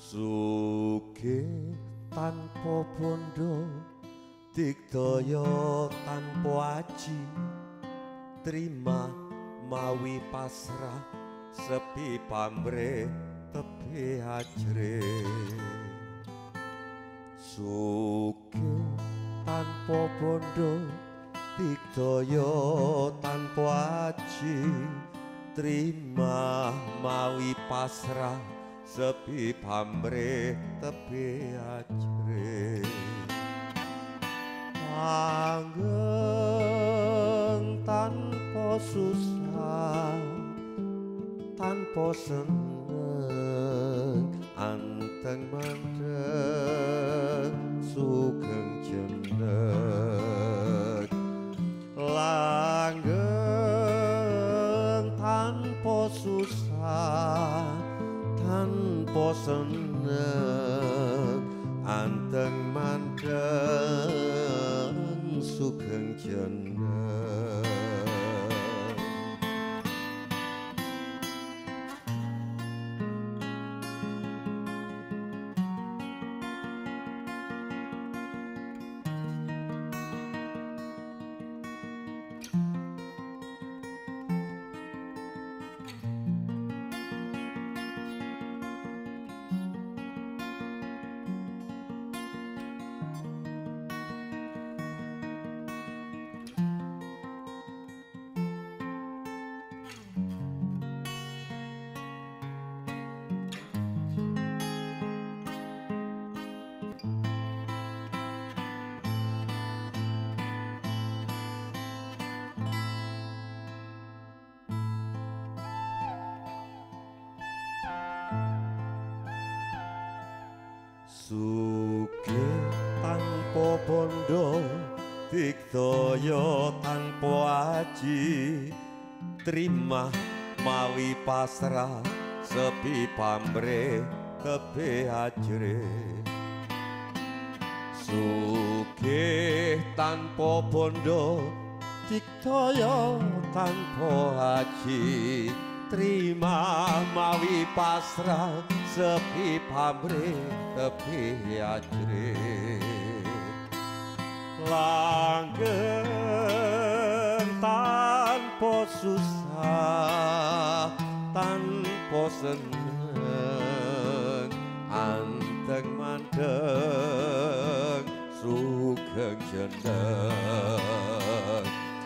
Sugih tanpa bondo, digdaya tanpa aji, terima mawi pasrah, sepi pamrih tepi ajre. Sugih tanpa bondo, digdaya tanpa aji, terima mawi pasrah, sepi pamrih tepi ajre. Langgeng tanpa susah, tanpa seneng, anteng mandeng sugeng jeneng. Langgeng tanpa susah, tanpa seneng, anteng mandeng sugeng jeneng. Sugih tanpa bondo, digdaya tanpa aji, terima mawi pasrah, sepi pamrih tepi ajre. Sugih tanpa bondo, digdaya tanpa aji, terima mawi pasrah, sepi pamrih tepi ajre. Langgeng tanpa susah, tanpa seneng, anteng mandeng sugeng jeneng.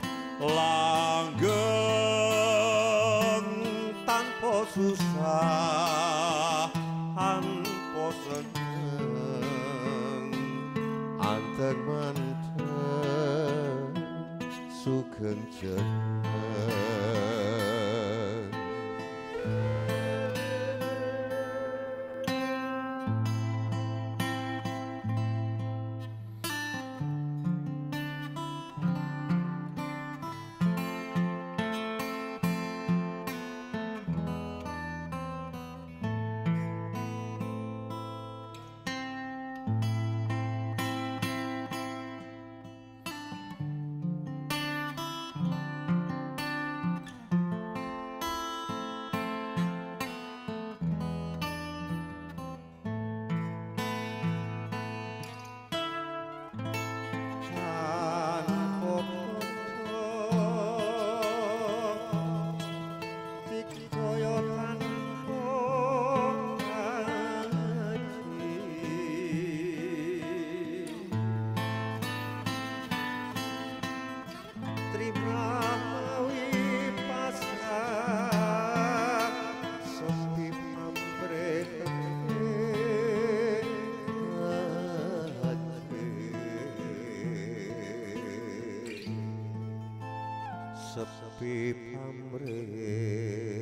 Langgeng tanpa susah, tanpa seneng, anteng mandeng sugeng jeneng. Sepi pamrih